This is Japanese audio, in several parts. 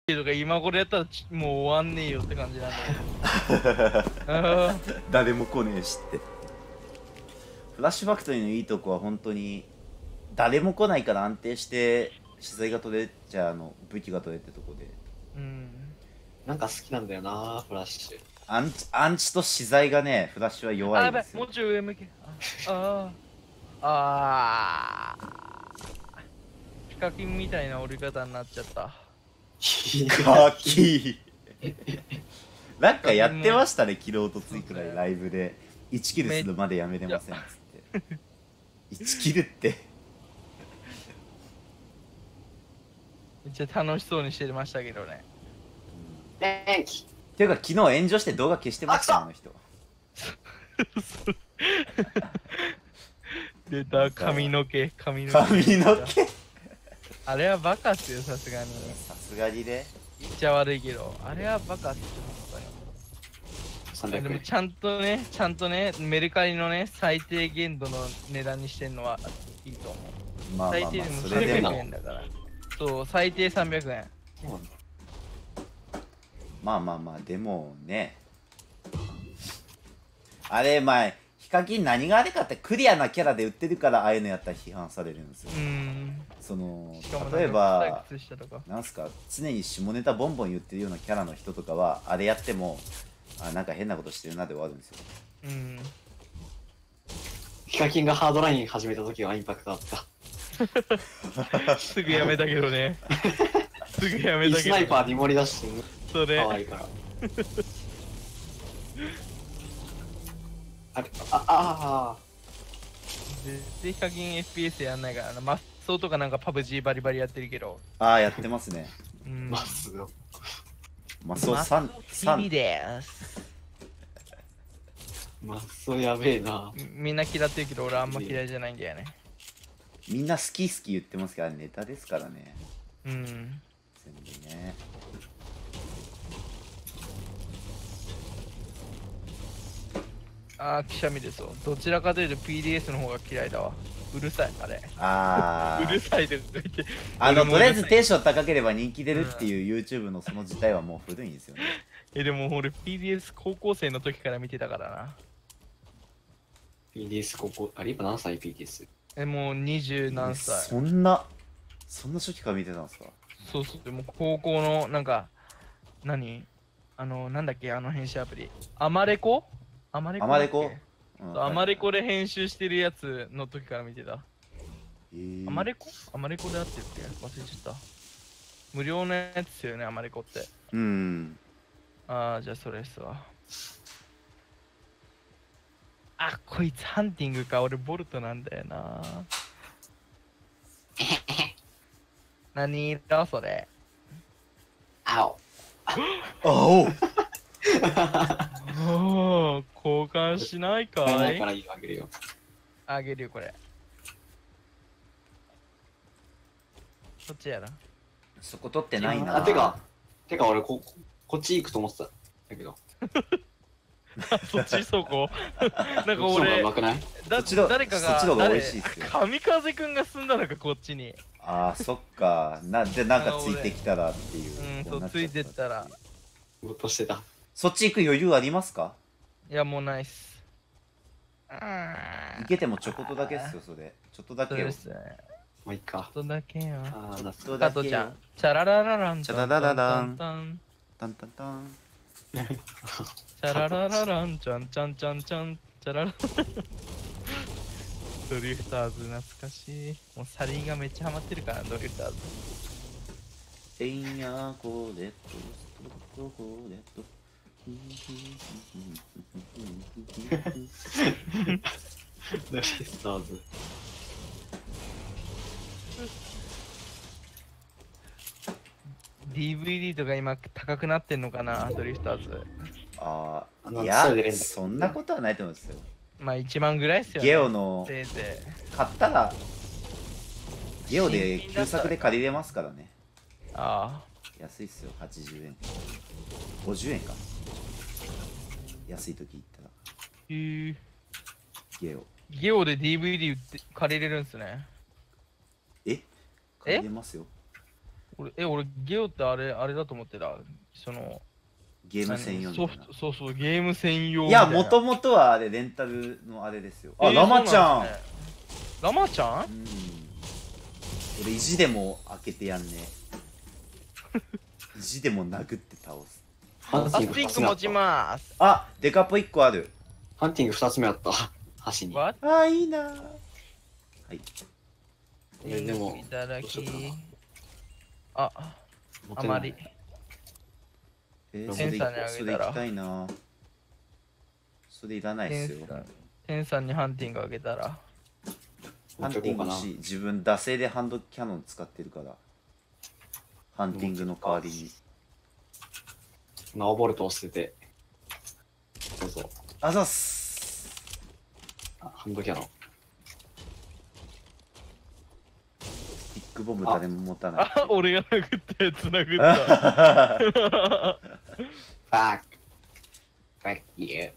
とか今頃やったらもう終わんねえよって感じなんだけど。 誰も来ねえしって。フラッシュファクトリーのいいとこは本当に誰も来ないから安定して資材が取れちゃ武器が取れってとこで。 うん。 なんか好きなんだよなフラッシュ。 アンチと資材がね、フラッシュは弱あ、やばい、 いんですよ。 もうちょい上向け。ああ。ヒカキンみたいな折り方になっちゃった。 カキなんかやってましたね、昨日とついくらいライブで1キルするまでやめれませんっつって1キルってめっちゃ楽しそうにしてましたけどね。 電気ていうか昨日炎上して動画消してましたよ、あの人。 出た、髪の毛。あれはバカっすよ、さすがに。 さすがにね。 言っちゃ悪いけど、あれはバカっすよ、本当に。でもちゃんとね、メルカリのね、最低限度の値段にしてんのはいいと思う。 まあまあまあ、 最低でもそれでも 300円だから。そう、最低300円。 まあまあまあ、でもね、あれ、まあヒカキン何があれかってクリアなキャラで売ってるからああいうのやったら批判されるんですよ。その例えばなんすか、常に下ネタボンボン言ってるようなキャラの人とかはあれやってもなんか変なことしてるなで終わるんですよ。 ヒカキンがハードライン始めた時はインパクトあった。 すぐやめたけどね。すぐやめたけど。 スナイパーに盛り出してそれ。 可愛いから。あで、ヒカキン FPS やんないからな。マッソーとかなんかパブ G バリバリやってるけど。 ああ、やってますね。 マッソー。 マッソー 3です。 マッソーやべえな。 みんな嫌ってるけど、俺あんま嫌いじゃないんだよね。 みんな好き言ってますから、ネタですからね。全部ね。 ああ、くしゃみですよ。どちらかというと PDS の方が嫌いだわ。うるさい、あれ。 ああ。 うるさいで言って。 とりあえずテンション高ければ人気出るっていう YouTube のその自体はもう古いんですよね。 でも俺 PDS 高校生の時から見てたからな。 PDS 高校、あれ今何歳 PDS？ もう20何歳。 そんな初期から見てたんですか？ そうそう、でも高校のなんか、なんだっけ、あの編集アプリ。アマレコアマレコで編集してるやつの時から見てた。アマレコであってるって忘れちゃった。無料のやつですよね、アマレコって。ああ、じゃあそれっすわ。あ、こいつハンティングか。俺ボルトなんだよな。何色それ。 青。 青交換しないかい？ ないからいいよ、あげるよ。 あげるよ、これ。そっちやな。 そこ取ってないな。 あ、てか俺こっち行くと思ってた。だけど。 そっちそこなんか俺、誰かが、神風くんが住んだのか、こっちに。 ああ、そっか。なんかついてきたらっていう。 そう、ついてったら。 ぼーっとしてた。 そっち行く余裕ありますか？ いや、もうないっす。 行けてもちょこっとだけっすよ、それ。ちょっとだけよ。 もういいか。 ちょっとだけよ。 加藤ちゃん。チャララララン。 チャララララン。タンタンタン。 チャララララン、チャンチャンチャンチャン、チャラララドリフターズ懐かしい。もうサリーがめっちゃハマってるから、ドリフターズ。 エンヤコレット、コレット。 ドリフターズ。 DVD とか今高くなってんのかな、ドリフターズ。 ああ、いや、そんなことはないと思うんですよ。 まあ1万ぐらいっすよね。 ゲオの買ったらゲオで旧作で借りれますからね。 ああ、 安いっすよ。80円、50円か。安い時行ったら。 ゲオで DVD 売って借りれるんすね。 借りれますよ。 俺ゲオってあれだと思ってた。その、 ゲーム専用みたいな。 そうそう、ゲーム専用いや、もともとはあれ、レンタルのあれですよ。あ、ラマちゃん。 ラマちゃん？ 俺、意地でも開けてやんね。意地でも殴って倒す。 ハンティングスティック持ちます。 あ、デカポ1個ある。 ハンティング2つ目あった。箸に。 あ、いいな。はい。 でも、 いただき。あまり。 それ行きたいな。それいらないっすよ。 テンさんにハンティングあげたら。 ハンティング欲しい。自分、惰性でハンドキャノン使ってるから。ハンティングの代わりに。 ナオボルトを捨てて。どうぞ。 あざっす。 ハンドキャノン。 ビッグボム誰も持たない。 俺が殴ったやつ殴った。 Fuck. Fuck you.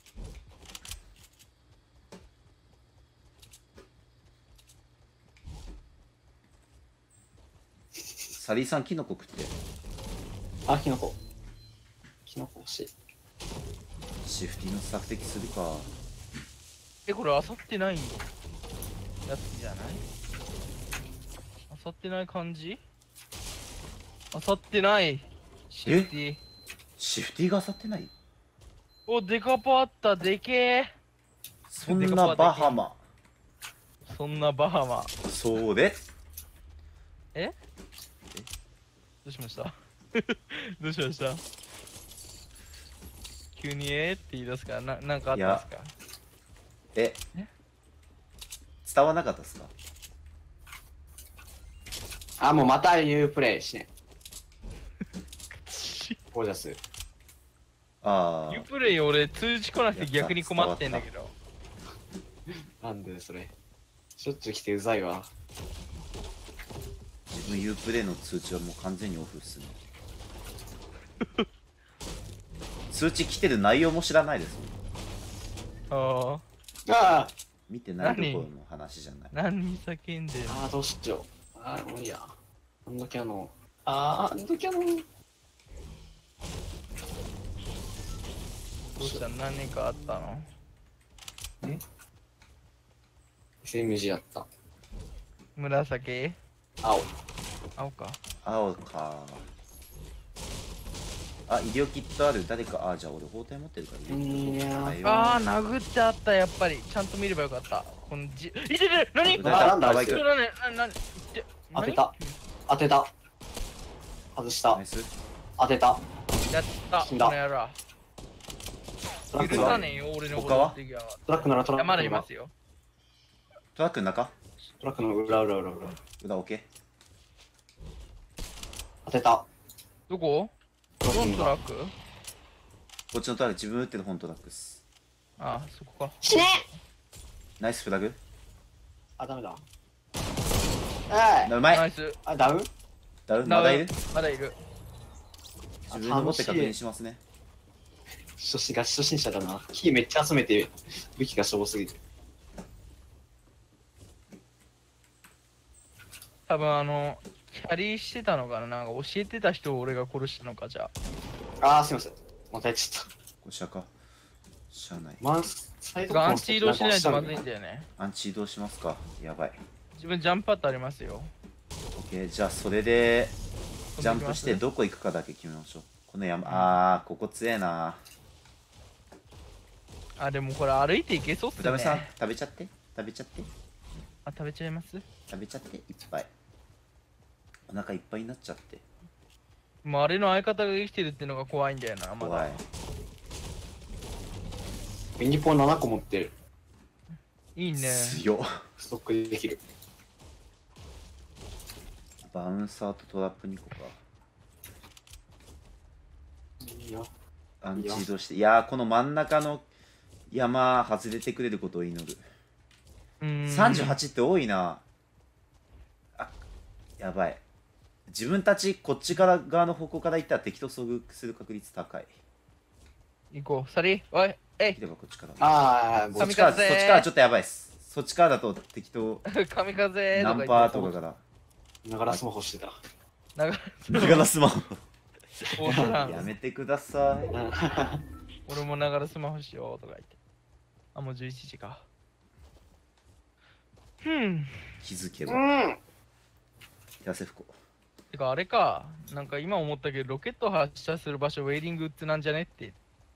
サリーさん、キノコ食って。 あ、キノコ。キノコ欲しい。 シフティの索敵するか。 これあさってないやつじゃない？あさってない感じ？あさってない。シフティ。 シフティがあさってない？ お、デカパあった、でけえ。 そんなバハマ。 そんなバハマ。 そうで。 どうしましたどうしました？急にって言い出すから、なんかあったんですか？ 伝わなかったっすか？ あ、もうまたユープレイしね。ゴージャス。 ああ。 ユープレイ俺通知来なくて逆に困ってんだけど。 なんでそれ。しょっちゅう来てうざいわ。 自分ユープレイの通知はもう完全にオフっすね。通知来てる内容も知らないですもん。ああ。 見てないところの話じゃない。 何叫んでんの？ ああ、どうしよう。ああ、もういいや。ハンドキャノン。ああ、ハンドキャノン。 どうした？何かあったの ？SMG やった。 紫？ 青。 青か。 青か。あ、医療キットある。誰か。あ、じゃあ俺包帯持ってるから。 いやー、殴ってあった。やっぱりちゃんと見ればよかった。このじいてて、何？ なんだバイク。 当てた。当てた。外した。当てた。 やった。 死んだ。 この野郎。許さねえよ、俺のこと。 トラックならトラック。 まだいますよ。 トラックの中？ トラックの裏。 裏 OK。 当てた。 どこ？フロントラック？ こっちのトラック、自分撃ってる本トラックっす。 ああ、そこか。 死ね！ ナイスフラグ。 あ、ダメだ。 うまい。 ナイス。 あ、ダウン？ まだいる？ まだいる。 自分の持って確認しますね。 初心者だな。キーめっちゃ集めて武器がしょぼすぎる。 多分キャリーしてたのかな、なんか教えてた人を俺が殺したのか、じゃあ。あー、すいません。またやっちゃった。 こちらか。しゃあない。 アンチ移動しないとまずいんだよね。 アンチ移動しますか。やばい。 自分ジャンプパッドありますよ。 OK、じゃあそれでジャンプしてどこ行くかだけ決めましょう。この山、ここ強えな。 あ、でもこれ歩いていけそうっすね。 豚目さん、食べちゃって。 あ、食べちゃいます？ 食べちゃって、いっぱい。お腹いっぱいになっちゃって。 もうあれの相方が生きてるってのが怖いんだよな、まだ。 怖い。 ミニポン7個持ってる。 いいね。 強っ。 ストックできる。 バウンサーとトラップ2個か。 いいよ。 アンチ移動して。いやー、この真ん中の山外れてくれることを祈る。38って多いな。あ、やばい。自分たちこっちから側の方向から行ったら敵と遭遇する確率高い。 行こう。サリー、おい、えい。 来ればこっちから。 ああ、 そっちからちょっとやばいっす。そっちからだと敵と神風ナンパーとかから。 ながらスマホしてた。 ながらスマホ。 オートランやめてください。 俺もながらスマホしようとか言って。あ、もう11時か。 気づけば。痩せふこ。 てかあれか、なんか今思ったけど、ロケット発射する場所ウェイリングウッズなんじゃねって。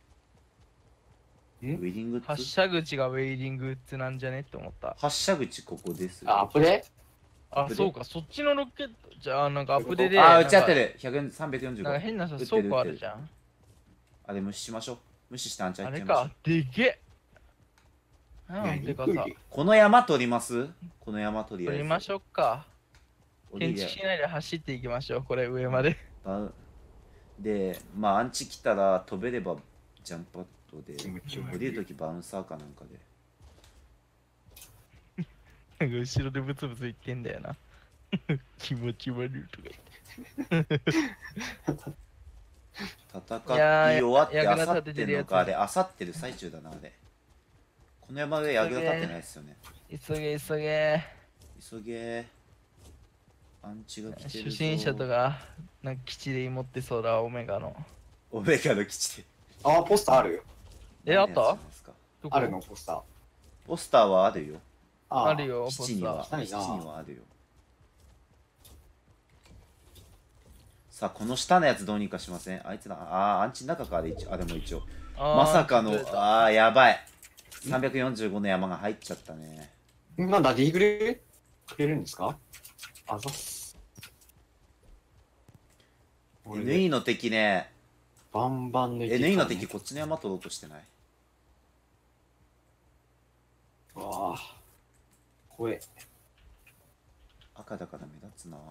ウェイリングウッズ？ 発射口がウェイリングウッズなんじゃねって思った。 発射口ここです。 あ、アップデ？ あ、そうか、そっちのロケット、じゃあなんかアップデで。 あ、打ち合ってる。345。 なんか変なさ、倉庫あるじゃん。 あれ無視しましょう。無視してあんちゃんあれか、でけえ。 でかさ。 この山取ります？この山取り取りましょうか。建築しないで走っていきましょう、これ上まで。 で、まあアンチ来たら飛べればジャンプパッドで、降りるときバウンサーかなんかで。 なんか後ろでブツブツ言ってんだよな。気持ち悪いとか言って。 戦い終わってあさってんのか、あれあさってる最中だな、あれ。この山上矢倉立ってないですよね。 急げ急げ。 急げ。アンチが来てるぞ。 初心者とか、なんか基地で持ってそうだ、オメガの。 オメガの基地で。 あ、ポスターあるよ。 あったあるの、ポスター。 ポスターはあるよ。 あるよ、ポ基地には。 スター。 基地にはあるよ。さあ、この下のやつどうにかしません？あいつら、アンチの中かで一応、でも一応。まさかの、やばい。345の山が入っちゃったね。 なんだ、リーグルくれるんですか？あざっす。 NE の敵ね。 バンバン抜いて、 NE の敵こっちの山取ろうとしてない。 わあ。怖え。 赤だから目立つな。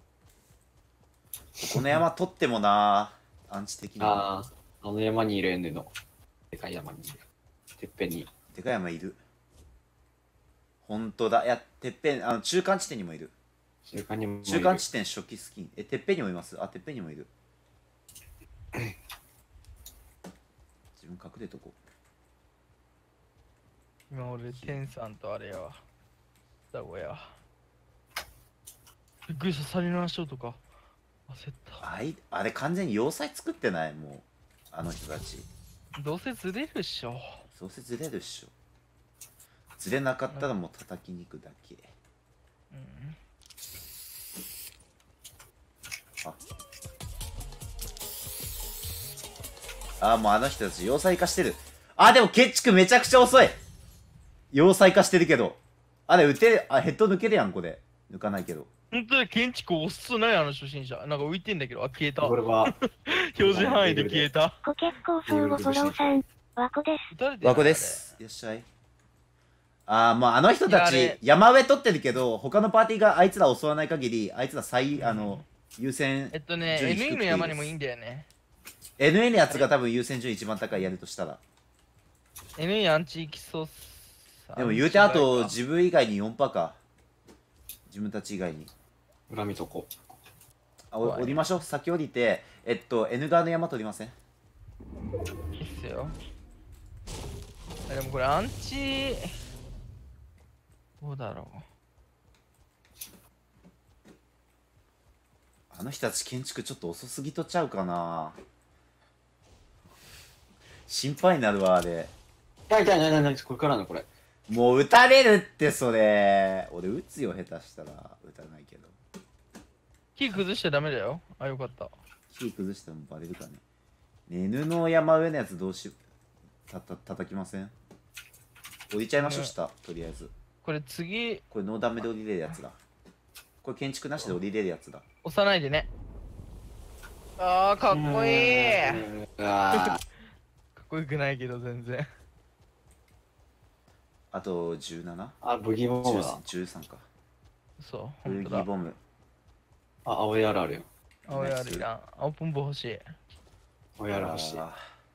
この山取ってもな、アンチ的に。 あの山にいる N の。でかい山にいる。てっぺんに。 でかい山いる。ほんとだ。いや、てっぺん、中間地点にもいる。 中間にもいる。 中間地点初期スキン。てっぺんにもいます。てっぺんにもいる。自分隠れとこう。今俺、テンさんとあれやわ。だごや。びっくりした、サリナーショーとか。焦った。 あれ完全に要塞作ってない？もう、あの人たち。 どうせずれるっしょ。 どうせずれるっしょ。ずれなかったらもう叩きに行くだけ。もうあの人たち要塞化してる。でも建築めちゃくちゃ遅い。要塞化してるけど。あれ撃てる、ヘッド抜けるやん、これ。抜かないけど。 本当だ、建築押すない、初心者。なんか浮いてんだけど、消えた。 これは表示範囲で消えた。 顧客構想をフォローさん。ワコです。 ワコです。いらっしゃい。もうあの人たち、山上取ってるけど、他のパーティーがあいつら襲わない限り、あいつら優先。 NE の山にもいいんだよね。 NE のやつが多分優先順位一番高いやるとしたら。 NE アンチキソでも言うてあと自分以外に 4% か。自分たち以外に。 恨みとこ。 降りましょう。先降りて、N 側の山取りません？ いいっすよ。でもこれアンチどうだろう。 あの人たち建築ちょっと遅すぎとちゃうかな。心配になるわ、あれ。 痛い、これからのこれ。 もう撃たれるってそれ。俺撃つよ、下手したら。撃たないけど。 木崩しちゃダメだよ。よかった。 木崩してもバレるかね。N の山上のやつどう叩きません？降りちゃいましょう、下。とりあえず。 これ次。 これノーダメで降りれるやつだ。これ建築なしで降りれるやつだ。 押さないでね。かっこいい。かっこよくないけど全然。 あと 17？ ブギーボムだ。 13か。 そう、 ブギーボム。 青いあるあるよ。 青いあるいらん。青ポンプ欲しい。 青いある欲しい。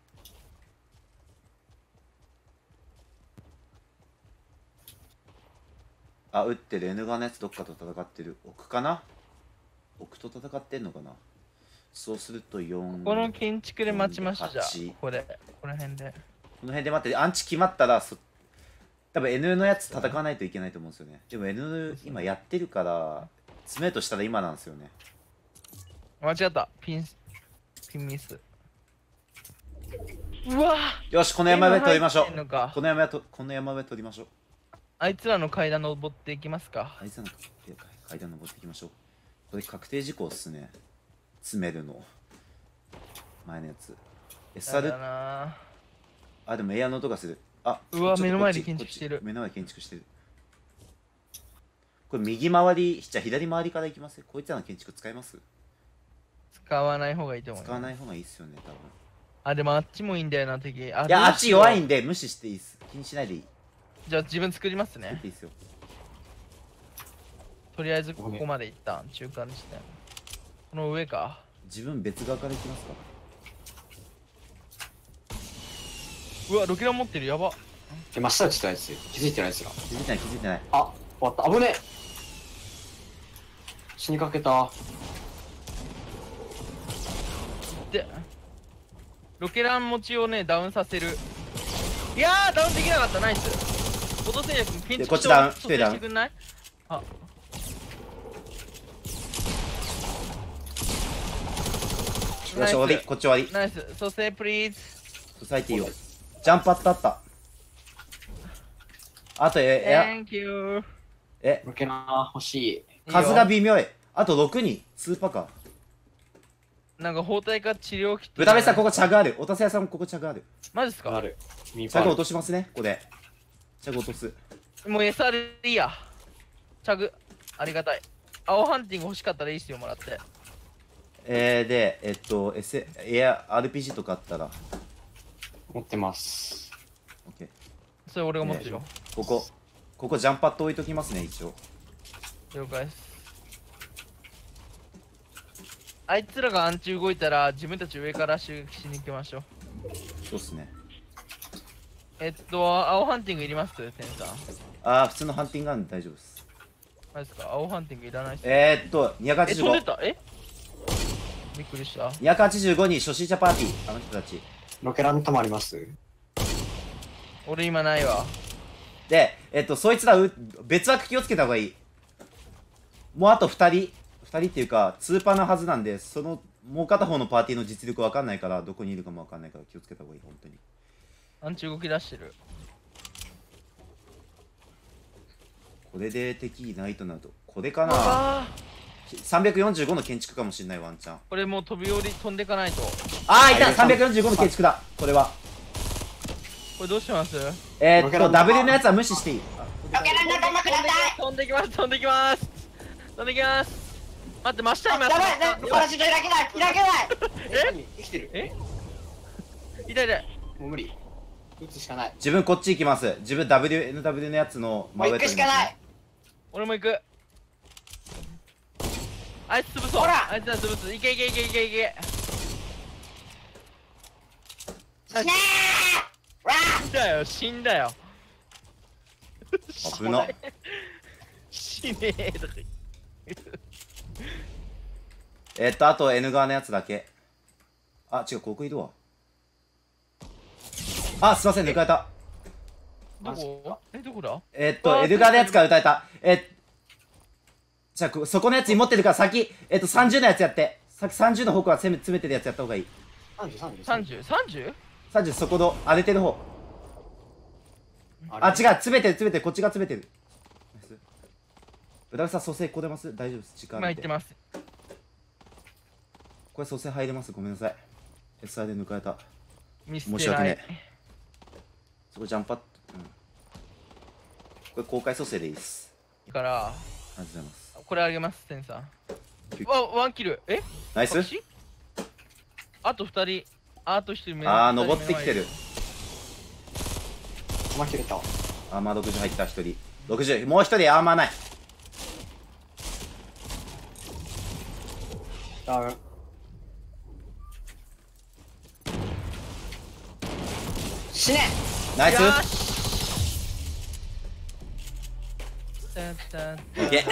撃ってる N 側のやつどっかと戦ってる。奥かな？奥と戦ってんのかな？そうすると4。 この建築で待ちましょう、じゃあ。この辺で。 この辺で待って、アンチ決まったら、多分 N のやつ戦わないといけないと思うんですよね。でも N 今やってるから、詰めるとしたら今なんですよね。 間違った。ピンミス。うわよし、この山上取りましょう。この山上取りましょう。 あいつらの階段登っていきますか。 あいつらの階段登っていきましょう。これ確定事項っすね。詰めるの。前のやつ。SR？ あ、でもエアの音がする。あ、 うわ、目の前で建築してる。 目の前で建築してる。これ右回り、じゃあ左回りからいきます。こいつらの建築使います？ 使わない方がいいと思う。 使わない方がいいっすよね、多分。 あ、でもあっちもいいんだよな、敵。いや、 あっち弱いんで無視していいっす。気にしないでいい。 じゃあ自分作りますね。 作っていいっすよ。 とりあえずここまで一旦中間にして。この上か。 自分別側から行きますか。 うわ、ロケラン持ってる、やば。 真下に来たやつ気づいてないやつら。 気づいてない、気づいてない。 あ、終わった。危ねえ。死にかけた。 で、ロケラン持ちをね、ダウンさせる。いやー、ダウンできなかった。ナイス。落とせやくん、建築こっちダウン、 してくんない？あ、 よし、終わり、こっち終わり。 ナイス、蘇生プリーズ。 ソサイティよ。ジャンプあった。あと、 Thank you。 ロケラン欲しい。 数が微妙い。あと6人、スーパーか。 なんか包帯か治療キット。 豚目さん、ここチャグある。おたせ屋さんもここチャグある。 マジっすか？ ある。 チャグ落としますね、ここで。チャグ落とす。 もう SR でいいや。チャグ、ありがたい。青ハンティング欲しかったらいいっすよ、もらって。 で、エア RPG とかあったら。 持ってます。 オッケー。 それ俺が持ってるよ。 ここジャンパッド置いときますね、一応。 了解です。あいつらがアンチ動いたら自分たち上から襲撃しに行きましょう。 そうっすね。 青ハンティングいります？テンさん。 普通のハンティングガン大丈夫です。 マジですか？青ハンティングいらないっす。 285。 飛んでた？びっくりした。 285に初心者パーティー、あの人たち。 ロケラン溜まります？ 俺今ないわ。 で、そいつら別枠気をつけた方がいい。もうあと2人っていうか、ツーパーのはずなんで、その、もう片方のパーティーの実力わかんないから、どこにいるかもわかんないから気をつけた方がいい、本当に。 アンチ動き出してる。 これで敵いないとなると、これかな。345の建築かもしれない、ワンチャン。 これもう飛んでかないと。 いた !345 の建築だ、これは。 これどうします？ W のやつは無視していい。 飛んできます。待って、真下にパラシュート開けない生きてる。 痛い。 もう無理。撃つしかない。 自分こっち行きます。自分 WNW のやつの真上。もう行くしかない。 俺も行く。あいつ潰そう。あいつら潰す。いけ。死んだよ。 危な。 死ねえとか言う。あと N 側のやつだけ。違う、ここいるわ。すいません、抜かれた。 どこだ N 側のやつから撃たれた。じゃあ、そこのやつに持ってるから先、30のやつやって。先30の方から詰めてるやつやった方がいい。 30？ そこの荒れてる方。違う、詰めてる、こっちが詰めてる。豚さん、蘇生これます？大丈夫です。時間今行ってます。 これ蘇生入れます？ごめんなさい。SR で抜かれた。 申し訳ねえ。そこジャンパッこれ公開蘇生でいいです。 から、 ありがとうございます。 これあげます、センさん。ワンキル。 ナイス。 あと2人。あと1人目。 登ってきてる。 アー切れた。 アーマー60入った1人。60。もう1人アーマーない。 ダウン。死ね。 ナイス。 いけ。